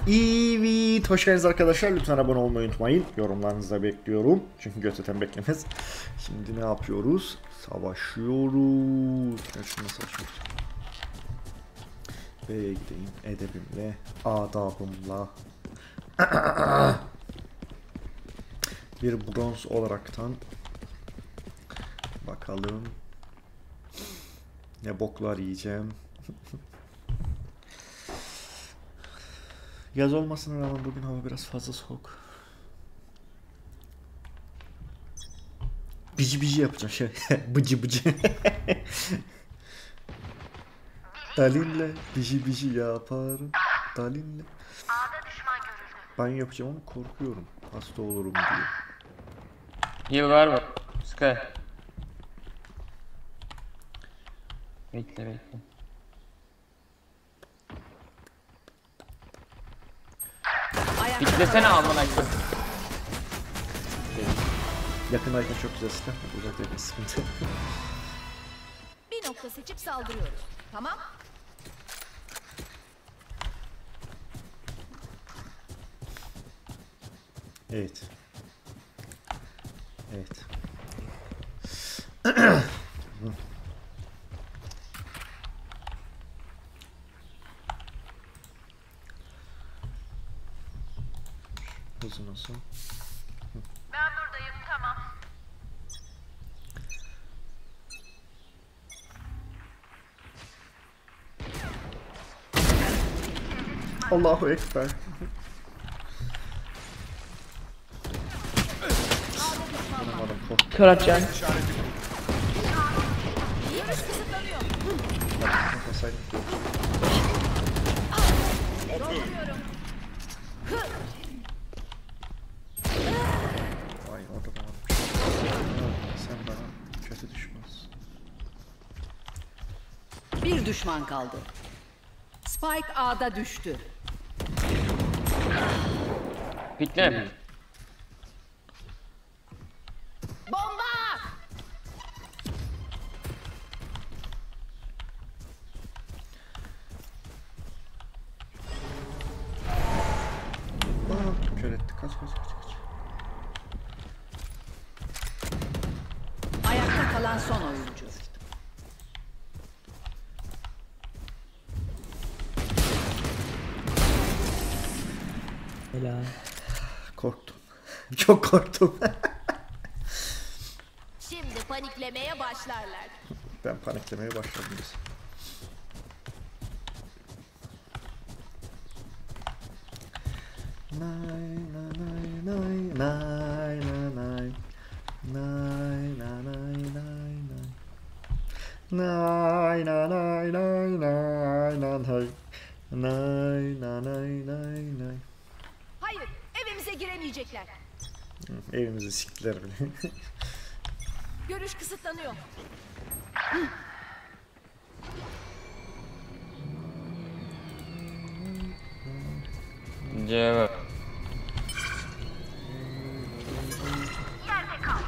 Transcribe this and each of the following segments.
Evet, hoş geldiniz arkadaşlar. Lütfen abone olmayı unutmayın. Yorumlarınızı da bekliyorum. Çünkü göteten beklemez. Şimdi ne yapıyoruz? Savaşıyoruz. Ben şunu savaşmak. B'ye gideyim edebimle, adabımla. Bir bronz olaraktan bakalım ne boklar yiyeceğim. Yaz olmasına rağmen bugün hava biraz fazla soğuk. Bici bici yapacağım şey. Bıcı bıcı. Dalinle bici bici yaparım. Dalinle. Ben yapacağım ama korkuyorum. Hasta olurum diye. Heal var mı? Sky. Bekle bekle. Bitlesene amına koyayım. Yakındayken çok güzel silah, uzaktayken sıkıntı. Bir nokta seçip saldırıyoruz. Tamam? Evet. Evet. Hızı nasıl? Ben buradayım, tamam. Allahu Ekber. Kör atacağım. Görüş kısıtlanıyor. Dolduruyorum. Vay orada da varmış. Sen bana kötü düşmez. Bir düşman kaldı. Spike A'da düştü. Bitle. Bomba! Aa, kör etti. Kaç. Ayakta kalan son oyuncu. Helal. Korktum. Çok korktum. Şimdi paniklemeye başlarlar. Ben paniklemeye başladım biz. Nay nay nay nay nay nay nay nay nay nay. Nay nay nay nay nay nay nay nay nay nay. Hayır, evimize giremeyecekler. Evimizi siktiler bile. Görüş kısıtlanıyor. Cevap. Yerde kal.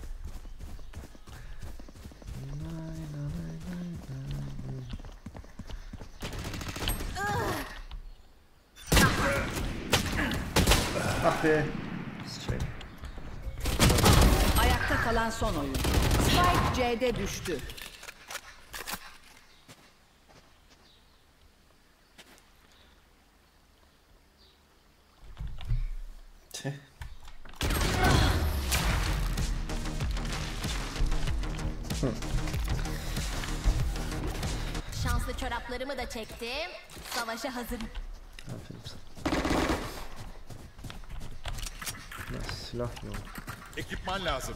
Ah be. Şey. Ayakta kalan son oyuncu. Spike C'de düştü. Tüh. Şanslı çoraplarımı da çektim. Savaşa hazırım. Aferin sana. Ya, silah yok. Ekipman lazım.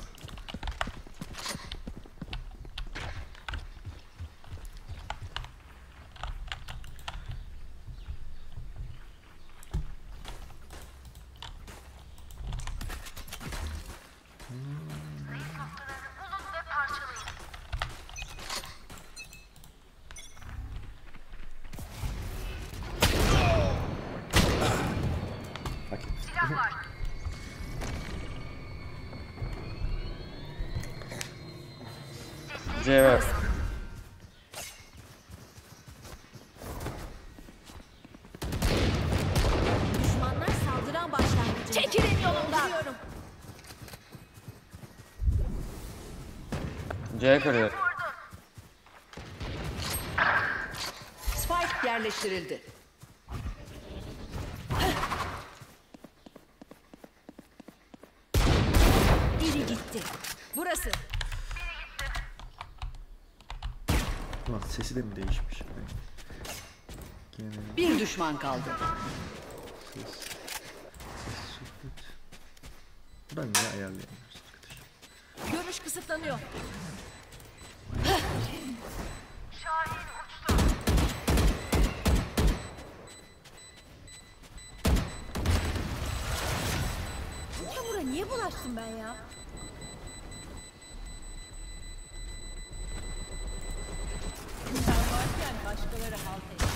Hak etti. Cevap. Çekilin yolumdan. C kırıyor. Spike yerleştirildi. Biri gitti. Burası. Ulan sesi de mi değişmiş? Gene Bir düşman kaldı. ses. Sohbet. Buradan niye ayarlayamıyoruz arkadaşlar? Görüş kısıtlanıyor. Bu çamura niye bulaştım ben ya? Sen varken başkaları halt ediyor.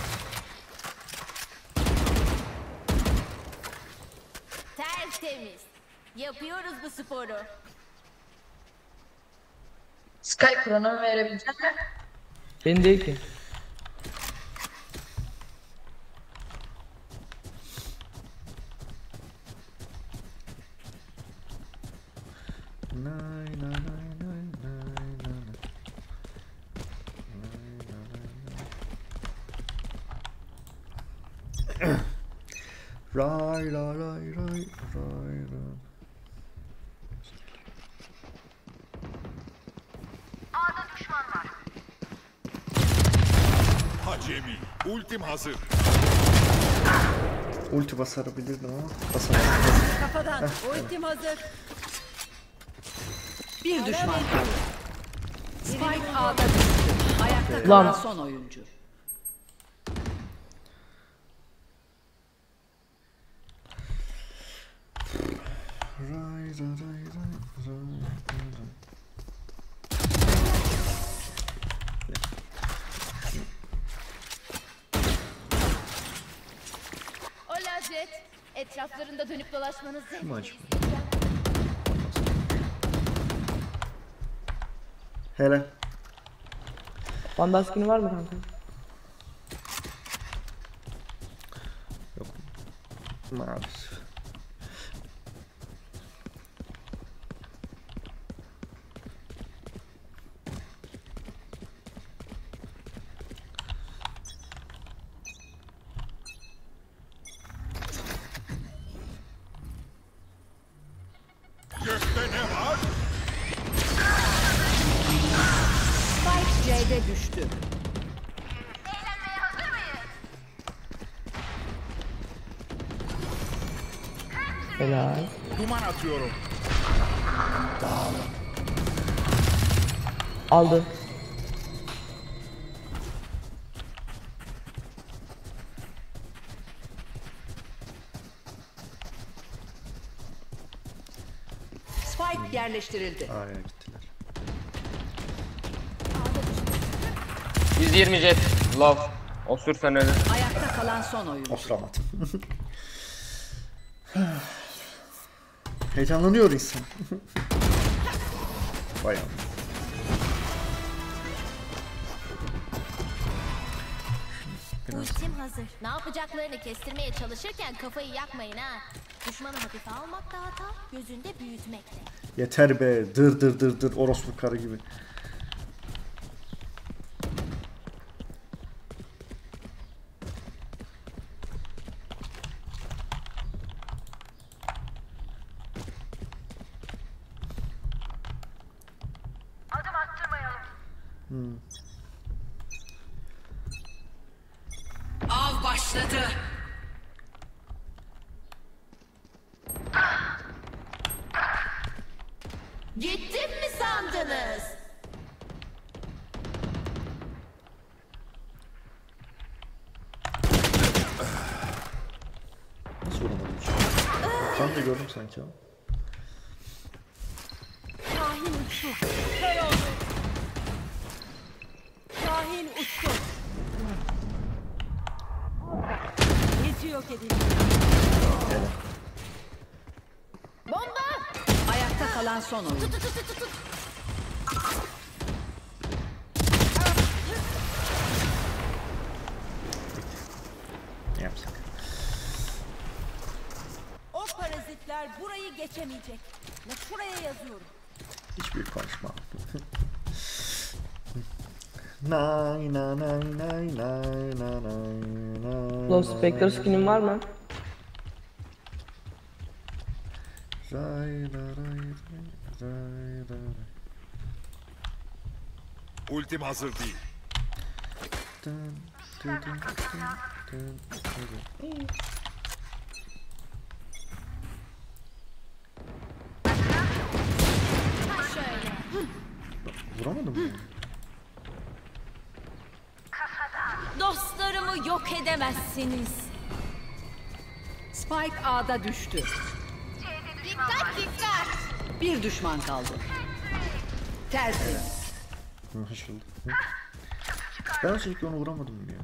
Tertemiz. Yapıyoruz bu sporu. Sky Kur'an'ı verebilecek mi? Ben değil ki. Nay nay nay nay nay nay. Ray ray ray ray ray ray. Acemi. Ultim hazır. Ulti basarabilirdim ama basamadım. Kafadan. Ultim hazır. Bir düşman kaldı. Spike A'da düştü. Ayakta Lan. kalan son oyuncu. Ray ray ray ray ray ray. O lazzet. Etraflarında dönüp dolaşmanız Kim açmış? Hele. Vandal skin'i var mı kanka? Yok. Maalesef. Gökte ne var? Spike C'de düştü. Helal. Duman atıyorum. Aldı. Spike yerleştirildi. A'ya gittiler. 120 jet. Love. Osur sen ölür. Ayakta kalan son oyuncu. Osuramadım. Heyecanlanıyor insan. Bayağı. Ultim hazır. Ne yapacaklarını kestirmeye çalışırken kafayı yakmayın ha. Düşmanı hafife almak da hata, gözünde büyütmek de. Yeter be. Dır dır dır dır. Orospu karı gibi. Av başladı. Gittim mi sandınız? Nasıl vuramadım hiç? Ben de gördüm sanki ama. Şahin uçtu. Kör oldu. Şahin uçtu. Neci yok edildi. Bomba! Ayakta kalan son oyuncu. Ne yapsak? Ok parazitler burayı geçemeyecek. Ve şuraya yazıyorum. Hiçbir konuşma. Nay nay nay nay nay nay nay. Lost Spectre skin'in var mı? Ray ray ray ray ray. Ultim hazır değil. Dın, dın, dın, dın, dın, dın. Ha şöyle. Vuramadım mı? Dostlarımı yok edemezsiniz. Spike A'da düştü. Dikkat dikkat. Bir düşman kaldı. Tertemiz. Anlaşıldı. Ben çünkü onu vuramadım ya.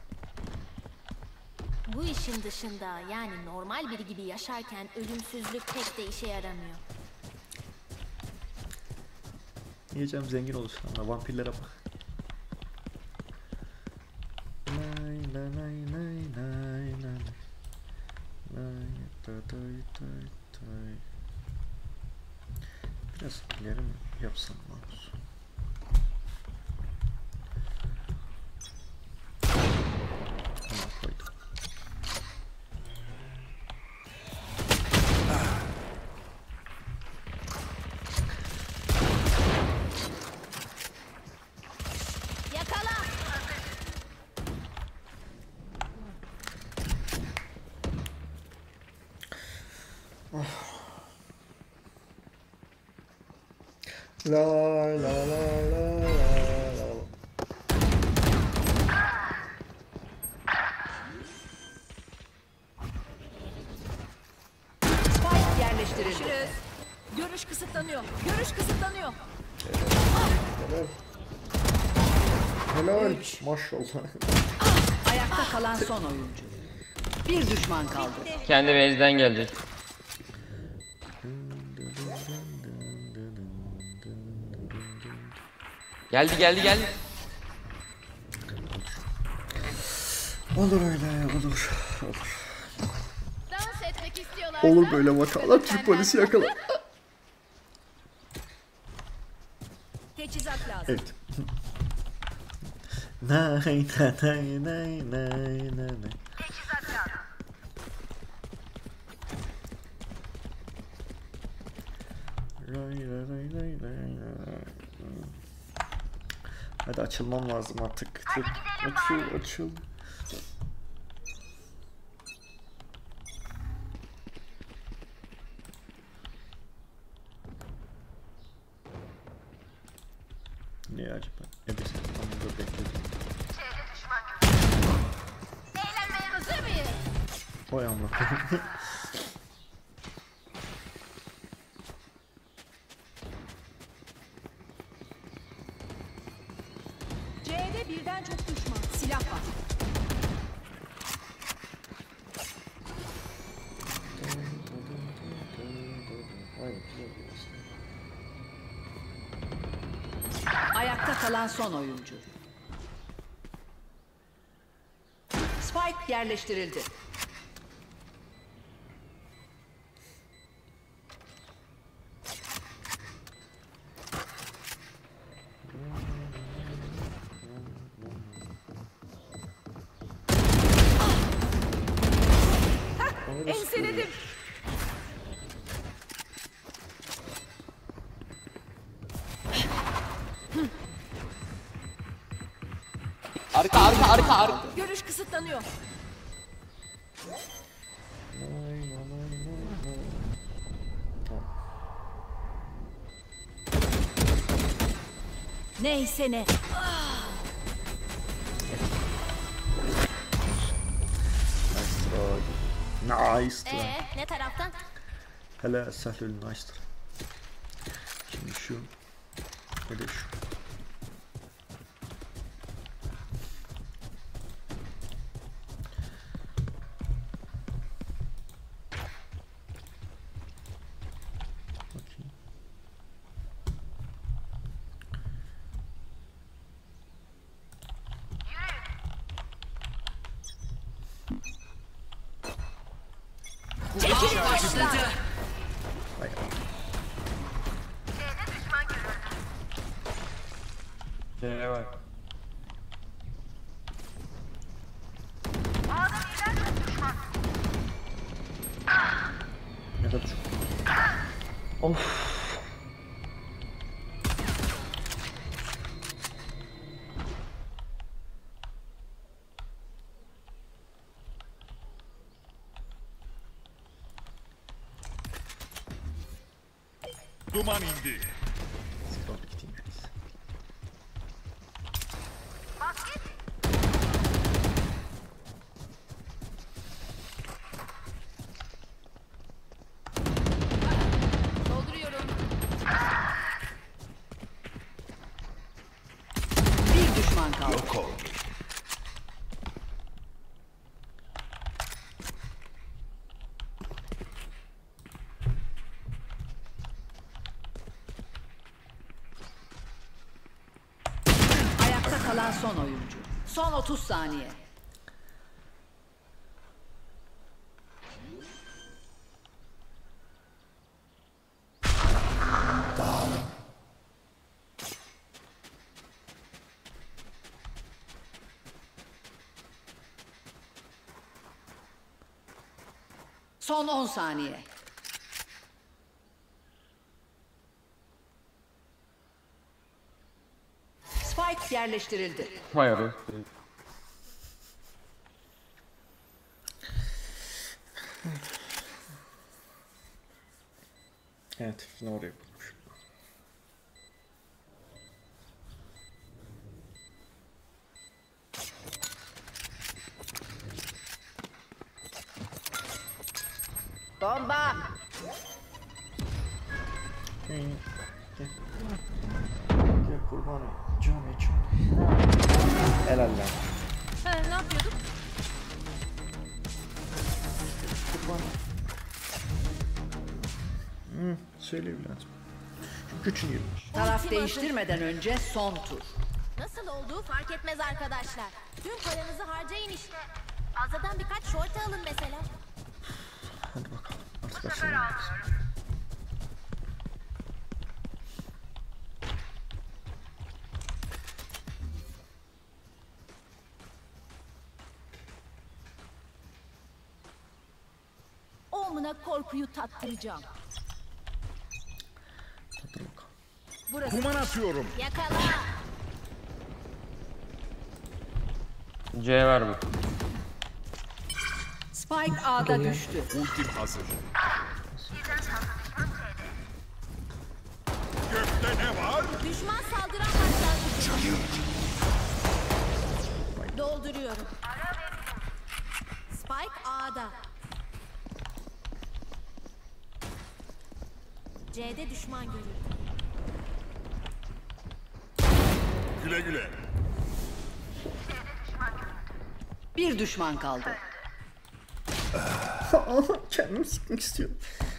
Bu işin dışında yani normal biri gibi yaşarken ölümsüzlük pek de işe yaramıyor. Yiyeceğim zengin olursun ama vampirlere bak. Nay nay nay nay nay nay. Nay day day day day. Biraz ileri mi yapsam mouse? Tamam koydum. Yakala. La la la la la. Spike yerleştirildi. Görüş kısıtlanıyor. Görüş kısıtlanıyor. Helal. Maşallah. Ayakta kalan son oyuncu. Bir düşman kaldı. Kendi base'den gelecek. Geldi geldi geldi. Olur öyle olur. Olur. Dans etmek istiyorlarsa. Olur böyle vakalar Türk polisi yakala. Teçhizat lazım. Evet. Nay nay nay nay nay nay. Ray ray ray ray ray ray. Hadi açılmam lazım artık. Açıl açıl. Ne acaba? Ne desem onu da bekledim. Eğlenmeye hazır mıyız? Oy Allah. C'de birden çok düşman. Silah var. Ayakta kalan son oyuncu. Spike yerleştirildi. Enseledim. Arka arka arka arka. Görüş kısıtlanıyor. Neyse ne. Nice try. Ne taraftan? Hele Sahlül nice'tır. Şimdi şu. Bir de şu. Bakayım. Vay. Şeye bak. Ne kadar çok. Duman indi. Skor gideyim. Dolduruyorum. Bir düşman kaldı. Yok ol. Ayakta kalan son oyuncu. Son 30 saniye. Son 10 saniye. Spike yerleştirildi. Vay arı. Evet, yine oraya kurmuş. Bomba! Gel. Gel kurban ol. Can. Helal lan. Ne yapıyorduk? Kurban ol. Söyle evladım. Güçün girmiş. Taraf değiştirmeden önce son tur. Nasıl olduğu fark etmez arkadaşlar. Tüm paranızı harcayın işte. Fazladan birkaç şorta alın mesela. Hadi bakalım. Artık başlayalım. Omuna korkuyu tattıracağım. Hadi bakalım. Burası. Duman atıyorum. Yakala. C var bu. Spike A'da düştü. Ultim hazır. Gökte ne var? Düşman saldıran başlangıcı. Dolduruyorum. Spike A'da. C'de düşman görüldü. Güle güle. Bir düşman kaldı. Kendimi sıkmak istiyorum.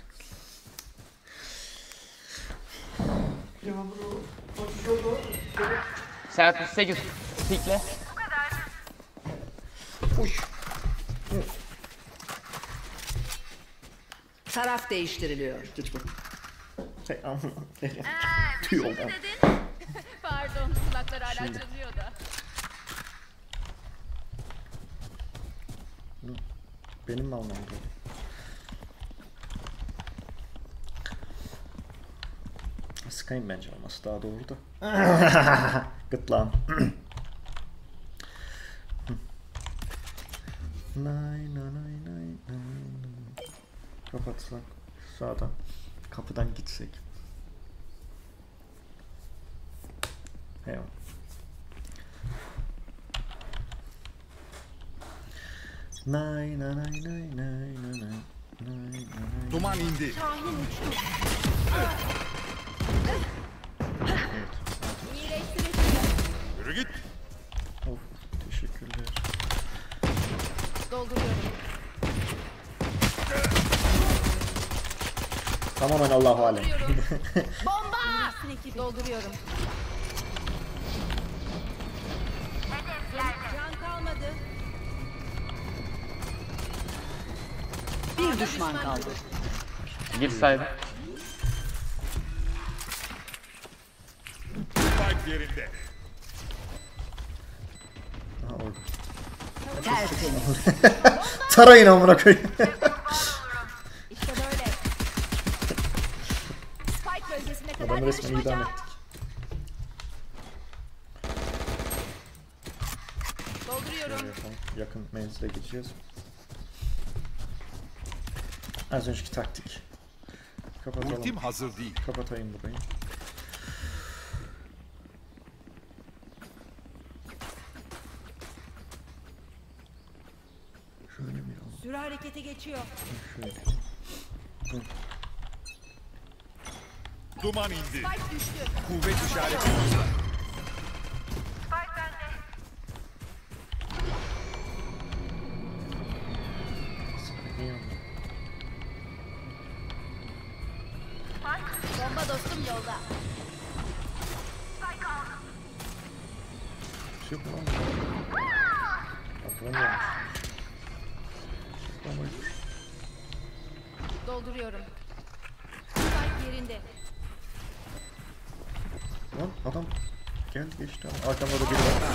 Saat 38. Pikle. Uş. Taraf değiştiriliyor. Geç bak. Hey aman. Tüy oldu. Pardon, kulaklar hala çalıyor da. Benim mi almam gerekiyor? Sıkayım bence olması daha doğru da. Gıtlağım. Nay. Kapatsak sağdan kapıdan gitsek. Eyvallah. Nay. Duman indi. Yürü git. Of, teşekkürler. Dolduruyorum. Tamamen Allahu alem. Bomba! Dolduruyorum. Can kalmadı. Bir düşman kaldı. Gir saydı. Spike yerinde. Aha orada. Tertemiz. Tarayın amına koyayım. İşte böyle. Spike bölgesine kadar Adamı resmen idam yarışmaca. ettik. Dolduruyorum. Şöyle yapalım. Yakın menzile geçeceğiz. Az önceki taktik. Kapatalım. Ultim hazır değil. Kapatayım burayı. Şöyle bir alalım. Süre harekete geçiyor. Şöyle. Duman indi. Spike düştü. Kuvvet işareti burada. İyi oldu. Bomba dostum yolda. Bir şey yok mu lan? Hatırlamıyorum. Tamam. Dolduruyorum. Spike yerinde. Lan adam gel geçti. Arkamda da biri var.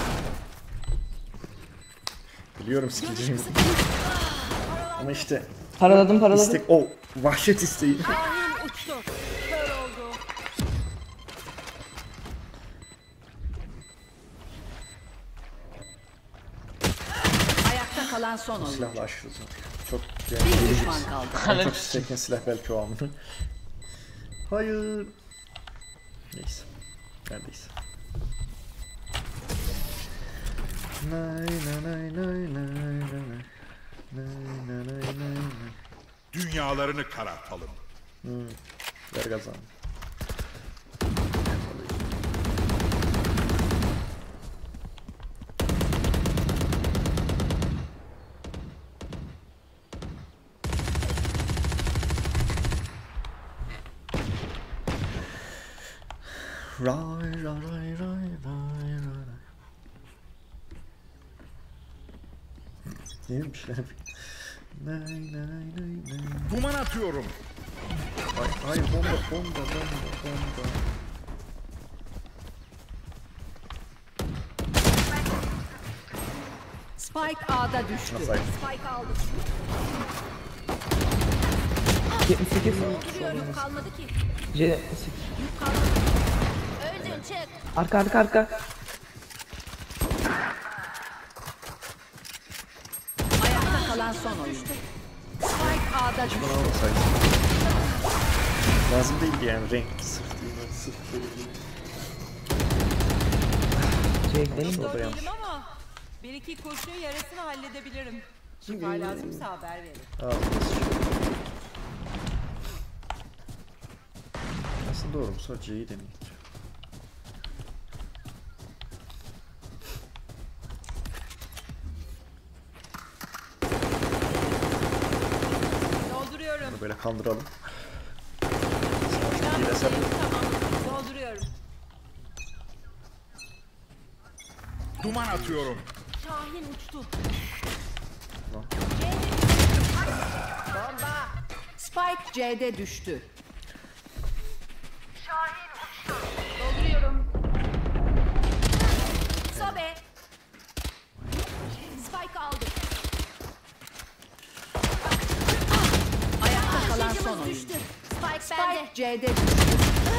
Biliyorum sikeceğimi. Ama işte Paraladım. istek o vahşet isteği. Şahin uçtu. Kör oldu. Ayakta kalan son oyuncu. Silahla aşırı zor. Çok Bir düşman kaldı. en çok çeken silah belki o anı. Hayır. Neyse. Neredeyse. Nay nay nay nay nay nay. Nay nay nay nay nay. Dünyalarını karartalım. Ver kazan. Ray ray ray ray ray ray. Neymiş lan? Nay nay nay nay. Duman atıyorum. Ay bomba. Spike A'da düştü. Nasıl ayıp? Spike aldım. 78. Dolduruyorum. Kalmadı ki. C. Öldün çık. Arka. Ayakta kalan son oyuncu. Spike A'da düştü. Bana almasaydı. Lazım değildi yani renk sırf değil. Sırf böyle değil. C'ye gidelim mi? Orada yanlış. Değilim ama bir iki kurşun yarasını halledebilirim. Şifa lazımsa haber verin. Aslında doğru mu? Sadece C'yi deneyim. Dolduruyorum. Bunu böyle kandıralım. Sonra çok iyi de sen Tamam. Dolduruyorum. Duman atıyorum. Şahin uçtu. Spike C'de düştü. Dolduruyorum. Sobe. Spike aldım. Ayakta kalan son oyuncu. Düştü. Spike bende. Spike C'de düştü.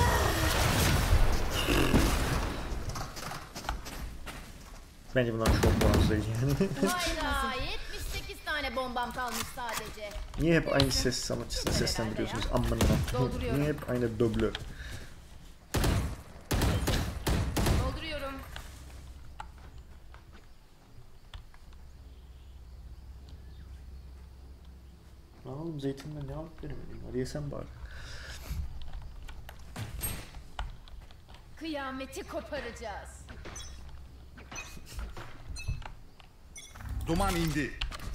bence bundan çok muazzaydı yani. Hayda 78 tane bombam kalmış sadece. Niye hep aynı ses sanatçısını seslendiriyorsunuz? Amına. Dolduruyorum. Niye hep aynı dublör? Dolduruyorum. Lan oğlum zeytinden ne alıp veremedim? Hadi yesen bari. Kıyameti koparacağız. Duman indi.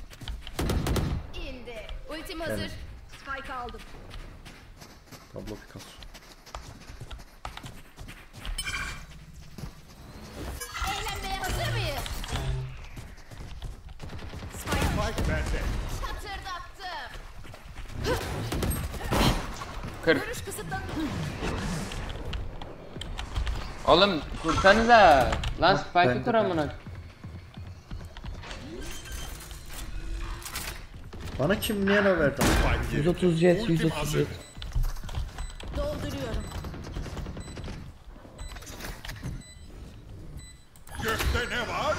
İndi. Ultim hazır. Evet. Spike aldım. Pablo Picasso. Eğlenmeye hazır mıyız? Spike bende. Çatırdattım. Kır. Görüş kısıtlanıyor. Oğlum kursanıza. Lan Ben Spike'ı de- kur amına. Bana kim niye ne verdi? 130 jet, Ultim 130 hazır. jet. Dolduruyorum. Gökte ne var?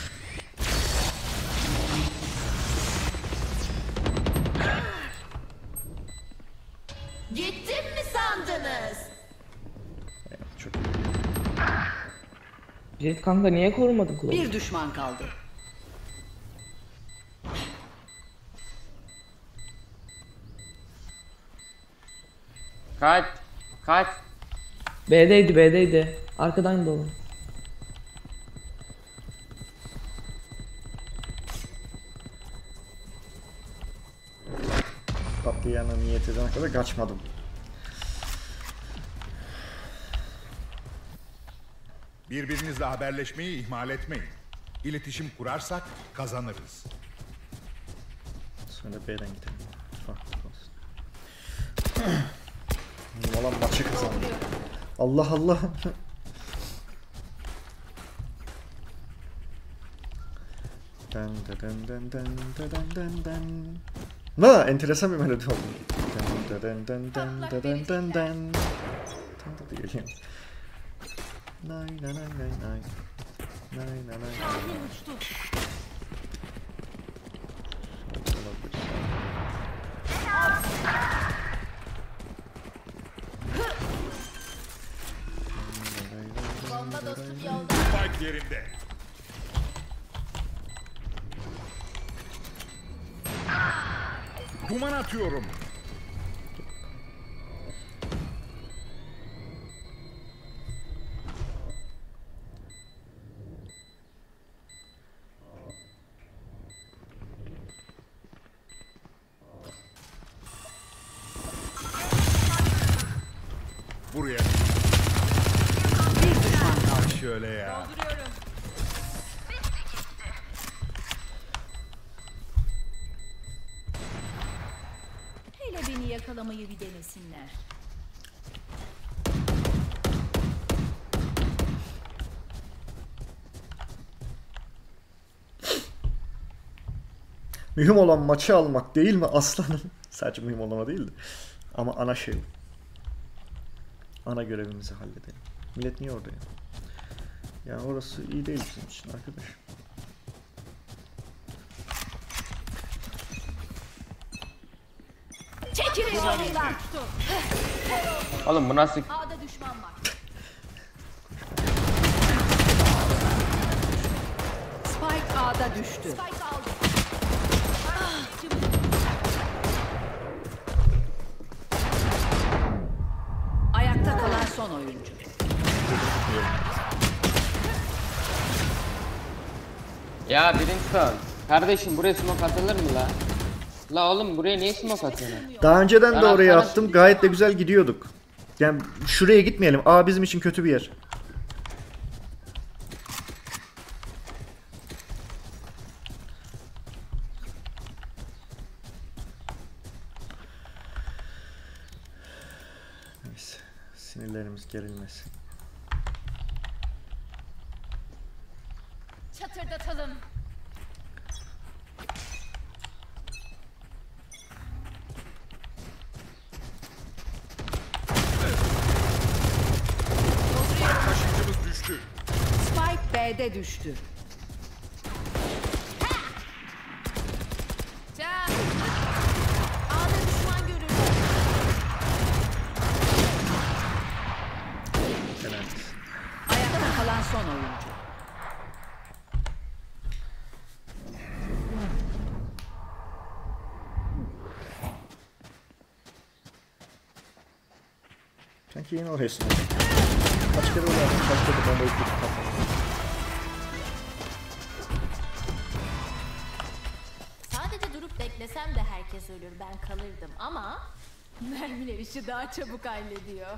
Gittim mi sandınız? Çok Jet kanka niye korumadın kulağı? Bir düşman kaldı. Kaç. Kaç. B'deydi, B'deydi. Arkadan dolu. Patlayana niyet edene kadar kaçmadım. Birbirinizle haberleşmeyi ihmal etmeyin. İletişim kurarsak kazanırız. Sonra B'den gidelim. Farklı olsun. Olan maçı kazandı. Allah Allah. Den den den den den den den. Na, enteresan bir melodi oldu. Den den den den den den den. Tam da diyeceğim. Nay nay nay nay nay. Nay nay nay nay. Bomba dostum yolda. Spike yerinde. Duman atıyorum. Buraya. Bir düşman kaldı. Şöyle ya. Dolduruyorum. Hele beni yakalamayı bir denesinler. Mühim olan maçı almak değil mi aslanım? Sadece mühim olan o değildi. Ama ana şey. Ana görevimizi halledelim. Millet niye orada ya? Yani orası iyi değil bizim için arkadaş. Çekilin yolundan. Oğlum bu nasıl? A'da düşman var. Spike A'da düştü. Spike aldı. Ayakta kalan son oyuncu. Ya Brimstone. Kardeşim buraya smoke atılır mı la? La oğlum buraya niye smoke atıyorsun? Daha önceden de Ben oraya arkadaş- attım. Gayet de güzel gidiyorduk. Yani şuraya gitmeyelim. A bizim için kötü bir yer. Neyse. Sinirlerimiz gerilmesin. Çatırdatalım. Taşıyıcımız düştü. Spike B'de düştü. Can. A'da düşman görüldü. Helal. Ayakta kalan son oyuncu. Sanki yine oraya sınırlı. Kaç kere uğraştım, kaç kere bombayı tutup kapattım. Sadece durup beklesem de herkes ölür, ben kalırdım ama mermiler işi daha çabuk hallediyor.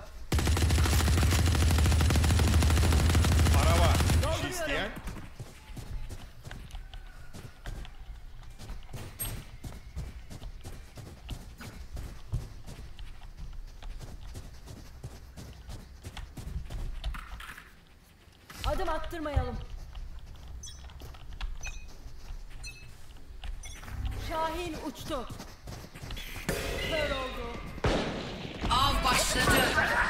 Para var. Bir şey isteyen? Adım attırmayalım. Şahin uçtu. Kör oldu. Av başladı.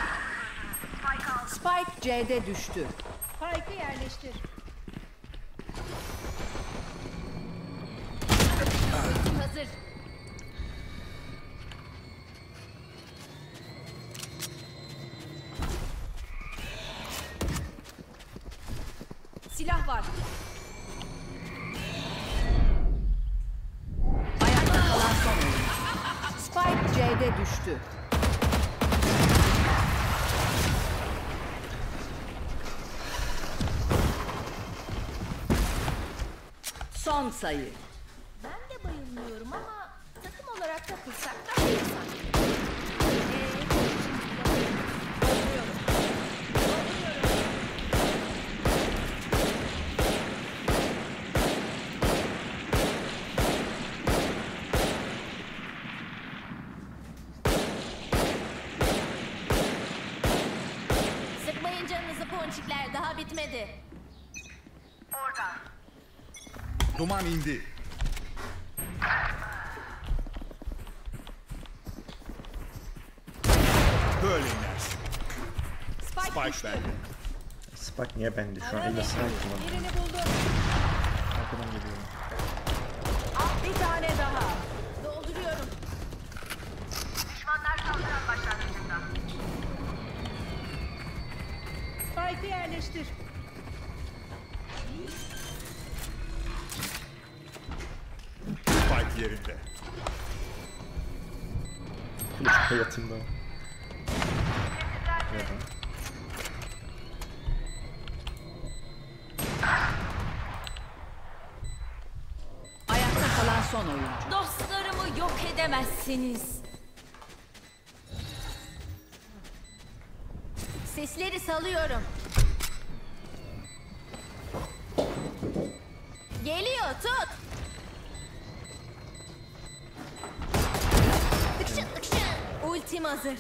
Spike C'de düştü. Spike'ı yerleştir. Hazır. Silah var. Ayakta kalan son oyuncu. Spike C'de düştü. Son sayı. Ben de bayılmıyorum ama takım olarak takılsak da iyi sanki. Sıkmayın canınızı ponçikler, daha bitmedi. Duman indi. Böyle inersin. Spike bende. Spike niye bende? Şu an elle sniper kullanıyorum. Birini buldum. Arkadan geliyorum. Bir tane daha. Dolduruyorum. Spike'ı yerleştir. Spike yerinde. Kılıç hayatımda. Nereden? Ayakta kalan son oyuncu. Dostlarımı yok edemezsiniz. Sesleri salıyorum. Geliyor, tut. Tıkşın tıkşın. Ultim hazır.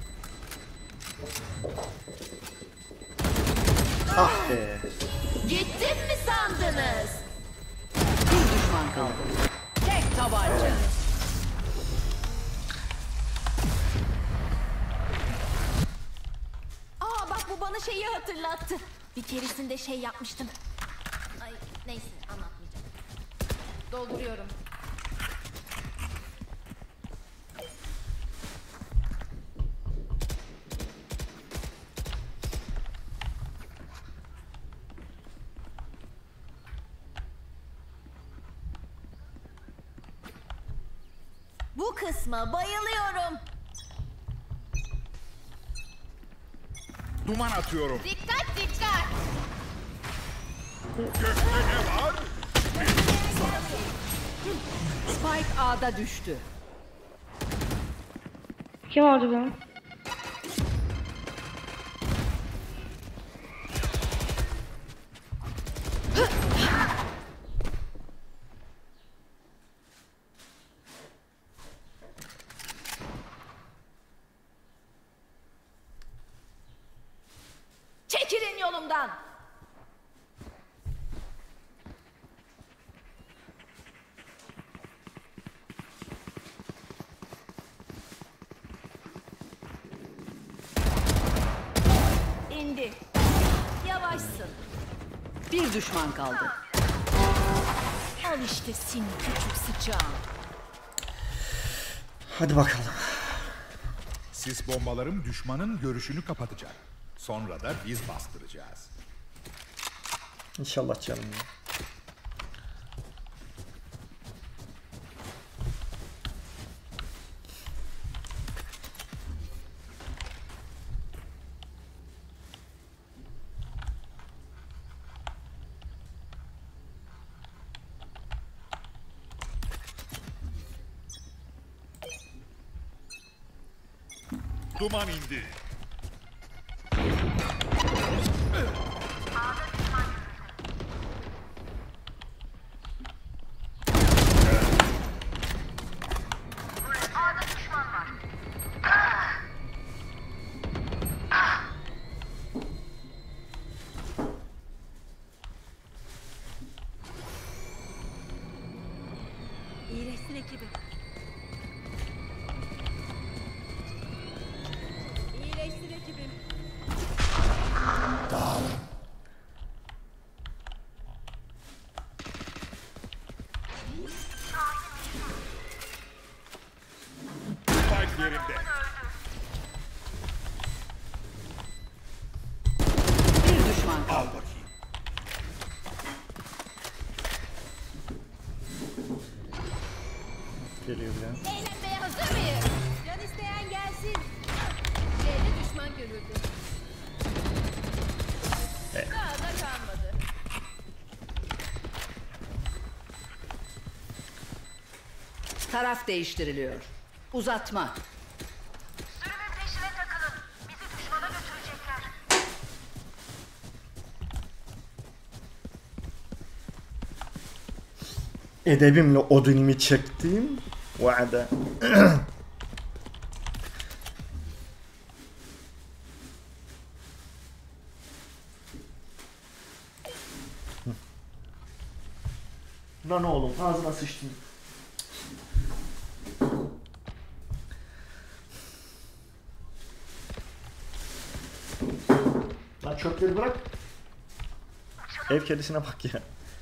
Ah be. Gittim mi sandınız? Bir düşman kaldı. Tek tabanca. Aa bak bu bana şeyi hatırlattı. Bir keresinde şey yapmıştım. Ay neyse anlatmayacağım. Dolduruyorum. Bu kısma bayılıyorum. Duman atıyorum. Dikkat dikkat. Gökte ne var? Spike A'da düştü. Kim orada lan? Çekilin yolumdan. İndi. Yavaşsın. Bir düşman kaldı. Al işte seni küçük sıçağım. Hadi bakalım. Sis bombalarım düşmanın görüşünü kapatacak. Sonra da biz bastıracağız. İnşallah canım ya. Duman indi. ekibim. İyileştir ekibim. Spike yerinde. Bir düşman Al kaldı. bakayım. Geliyor biraz. Eğlenmeye hazır mıyız? Can isteyen gelsin. C'de düşman görüldü. Daha da kalmadı. Taraf değiştiriliyor. Uzatma. Sürümün peşine takılın. Bizi düşmana götürecekler. Edebimle odunimi çektiğim vaada. Lan oğlum ağzına sıçtın. Lan çöpleri bırak. Ev kedisine bak ya.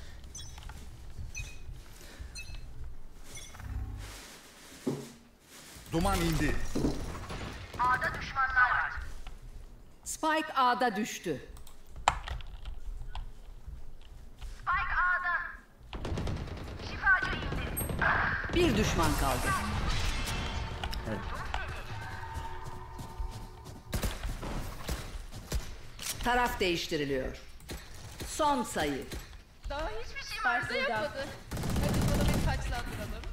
Duman indi. Spike A'da düştü. Bir düşman kaldı. Evet. Taraf değiştiriliyor. Son sayı. Daha hiçbir şey vardı yapmadı. Hadi bunu bir taçlandıralım.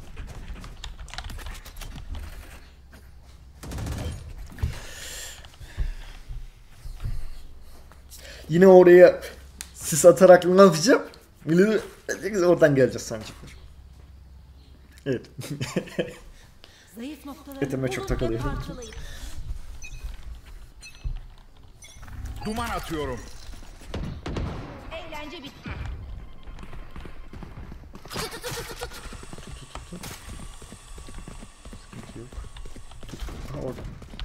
Yine oraya sis atarak ne yapacağım? Milleti oradan geleceğiz sancıklar. Evet. Zayıf noktaları Etime çok bulun ve takılıyor. parçalayın. Duman atıyorum. Eğlence bitti. Yok. Ha, orada.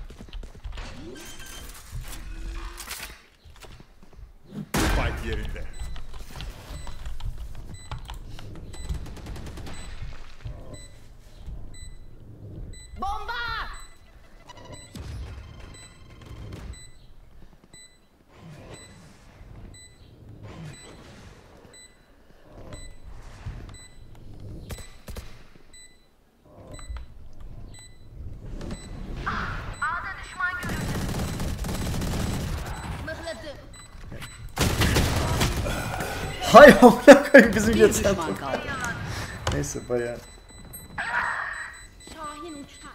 Spike yerinde. Bomba! Mıhladım. Hay amına koyayım bizim Bir geçen. düşman kaldı. Neyse bayağı. Şahin uçtu.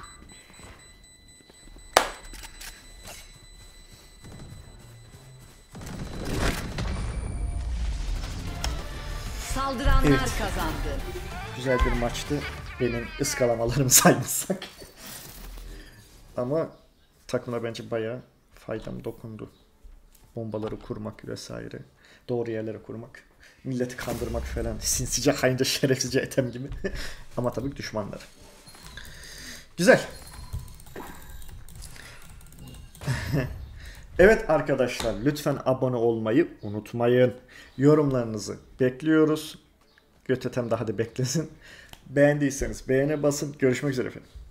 Saldıranlar Evet. kazandı. Güzel bir maçtı. Benim ıskalamalarımı saymazsak. Ama takıma bence bayağı faydam dokundu. Bombaları kurmak vesaire. Doğru yerlere kurmak. Milleti kandırmak falan. Sinsice, haince, şerefsizce etem gibi. Ama tabii ki düşmanlar. Güzel. Evet arkadaşlar, lütfen abone olmayı unutmayın. Yorumlarınızı bekliyoruz. Götetem daha da beklesin. Beğendiyseniz beğene basın. Görüşmek üzere efendim.